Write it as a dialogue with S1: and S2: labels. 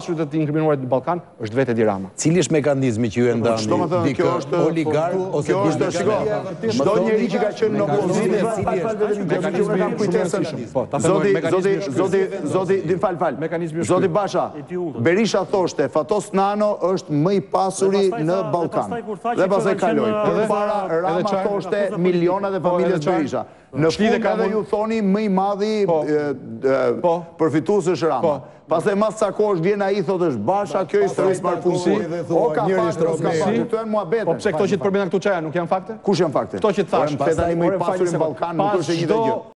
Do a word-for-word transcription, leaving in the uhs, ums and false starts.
S1: pasurit të inkriminuarit në Ballkan është vetë Edi Rama.
S2: Cili është mekanizmi që ju e ndani? Dikë oligark ose
S3: kjo është shiko. Çdo njeri që ka qenë në opozicion, zoti zoti din fal fal. Zoti Basha, Berisha thoshte Fatos Nano është më i pasuri në Ballkan. Dhe pastaj kaloi. Përpara Rama thoshte milionat e familjes Berisha. Në fund edhe ju thoni më i madhi përfitues është Rama. Pastaj mas ca kohësh vjen ai thotë është Basha, kjo historisë marfunësi. O ka fakte, ka fakte, këto janë muhabete.
S1: Po pse këto që të përmendën këtu çaja nuk janë fakte?
S3: Kush janë fakte?
S1: Këto që të thash,
S3: tani më i pasuri në Ballkan nuk është e njëjta gjë.